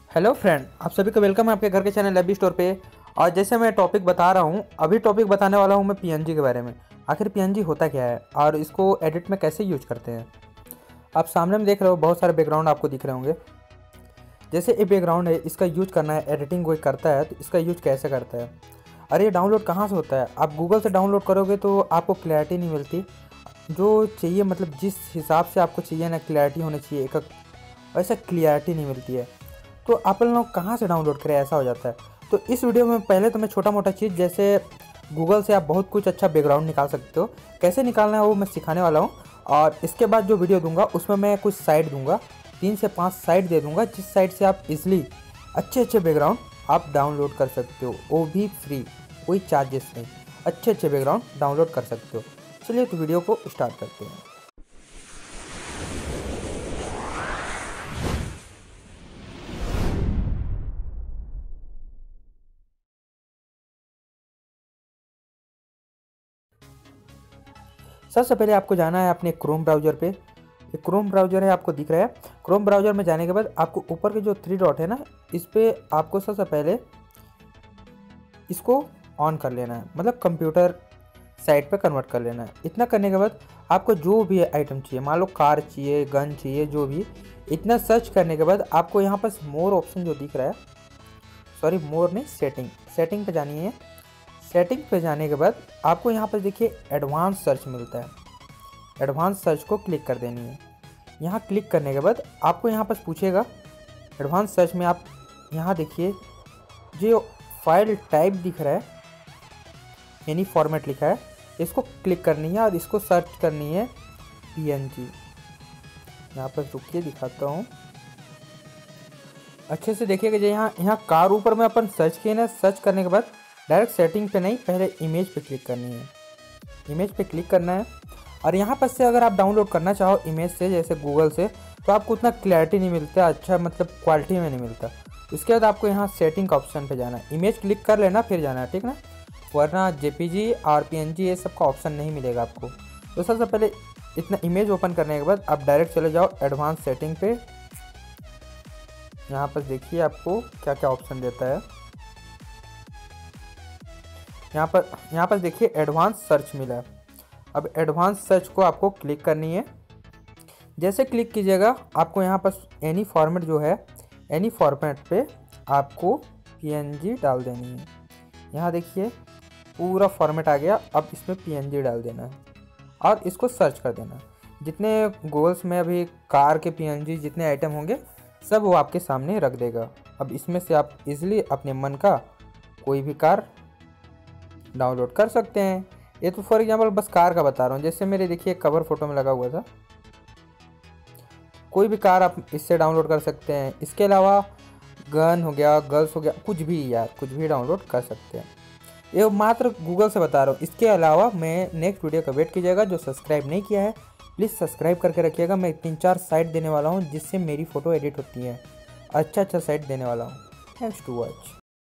Hello friend, आप सभी का वेलकम है आपके घर के चैनल लैबी स्टोर पे। और जैसे मैं टॉपिक बता रहा हूँ, अभी टॉपिक बताने वाला हूँ मैं पीएनजी के बारे में। आखिर पीएनजी होता क्या है और इसको एडिट में कैसे यूज करते हैं। आप सामने में देख रहे हो, बहुत सारे बैकग्राउंड आपको दिख रहे होंगे। जैसे ये बैकग्राउंड है, इसका यूज करना है, एडिटिंग कोई करता है तो इसका यूज कैसे करता है। अरे ये डाउनलोड कहाँ से होता है? आप गूगल से डाउनलोड करोगे तो आपको क्लैरिटी नहीं मिलती जो चाहिए, मतलब जिस हिसाब से आपको चाहिए ना क्लैरिटी होनी चाहिए एक, वैसा क्लियरिटी नहीं मिलती है। तो आप लोग कहाँ से डाउनलोड करें, ऐसा हो जाता है। तो इस वीडियो में पहले तो मैं छोटा मोटा चीज़, जैसे गूगल से आप बहुत कुछ अच्छा बैकग्राउंड निकाल सकते हो, कैसे निकालना है वो मैं सिखाने वाला हूँ। और इसके बाद जो वीडियो दूंगा उसमें मैं कुछ साइट दूंगा, 3 से 5 साइट दे दूंगा, जिस साइट से आप इजीली अच्छे अच्छे बैकग्राउंड आप डाउनलोड कर सकते हो, वो भी फ्री, कोई चार्जेस नहीं। अच्छे अच्छे बैकग्राउंड डाउनलोड कर सकते हो। चलिए तो वीडियो को स्टार्ट करते हैं। सबसे पहले आपको जाना है अपने क्रोम ब्राउज़र पे। ये क्रोम ब्राउज़र है, आपको दिख रहा है। क्रोम ब्राउज़र में जाने के बाद आपको ऊपर के जो 3 डॉट है ना, इस पर आपको सबसे पहले इसको ऑन कर लेना है, मतलब कंप्यूटर साइट पे कन्वर्ट कर लेना है। इतना करने के बाद आपको जो भी आइटम चाहिए, मान लो कार चाहिए, गन चाहिए, जो भी, इतना सर्च करने के बाद आपको यहाँ पर मोर ऑप्शन जो दिख रहा है, सॉरी मोर नहीं, सेटिंग पे जानी है। सेटिंग पे जाने के बाद आपको यहाँ पर देखिए एडवांस सर्च मिलता है। एडवांस सर्च को क्लिक कर देनी है। यहाँ क्लिक करने के बाद आपको यहाँ पर पूछेगा एडवांस सर्च में, आप यहाँ देखिए जो फाइल टाइप दिख रहा है, एनी फॉर्मेट लिखा है, इसको क्लिक करनी है और इसको सर्च करनी है पीएनजी। यहाँ पर रुकिए दिखाता हूँ, अच्छे से देखिएगा। जो यहाँ कार ऊपर में अपन सर्च किए ना, सर्च करने के बाद डायरेक्ट सेटिंग पे नहीं, पहले इमेज पे क्लिक करनी है। इमेज पे क्लिक करना है और यहाँ पर से अगर आप डाउनलोड करना चाहो इमेज से, जैसे गूगल से, तो आपको उतना क्लैरिटी नहीं मिलता, अच्छा मतलब क्वालिटी में नहीं मिलता। उसके बाद आपको यहाँ सेटिंग का ऑप्शन पे जाना है, इमेज क्लिक कर लेना फिर जाना है, ठीक ना, वरना जेपीजी और पीएनजी ये सब का ऑप्शन नहीं मिलेगा आपको। तो सबसे पहले इतना इमेज ओपन करने के बाद आप डायरेक्ट चले जाओ एडवांस सेटिंग पे। यहाँ पर देखिए आपको क्या क्या ऑप्शन देता है। यहाँ पर देखिए एडवांस सर्च मिला है। अब एडवांस सर्च को आपको क्लिक करनी है। जैसे क्लिक कीजिएगा आपको यहाँ पर एनी फॉर्मेट जो है, एनी फॉर्मेट पे आपको पीएनजी डाल देनी है। यहाँ देखिए पूरा फॉर्मेट आ गया। अब इसमें पीएनजी डाल देना है और इसको सर्च कर देना है। जितने गूगल्स में अभी कार के पीएनजी जितने आइटम होंगे सब वो आपके सामने रख देगा। अब इसमें से आप इजीली अपने मन का कोई भी कार डाउनलोड कर सकते हैं। ये तो फॉर एग्जांपल बस कार का बता रहा हूँ, जैसे मेरे देखिए कवर फोटो में लगा हुआ था, कोई भी कार आप इससे डाउनलोड कर सकते हैं। इसके अलावा गन हो गया, गर्ल्स हो गया, कुछ भी यार, कुछ भी डाउनलोड कर सकते हैं। ये मात्र गूगल से बता रहा हूँ। इसके अलावा मैं नेक्स्ट वीडियो का वेट कीजिएगा। जो सब्सक्राइब नहीं किया है प्लीज़ सब्सक्राइब करके रखिएगा। मैं 3-4 साइट देने वाला हूँ जिससे मेरी फ़ोटो एडिट होती है, अच्छा अच्छा साइट देने वाला हूँ। Thanks to watch.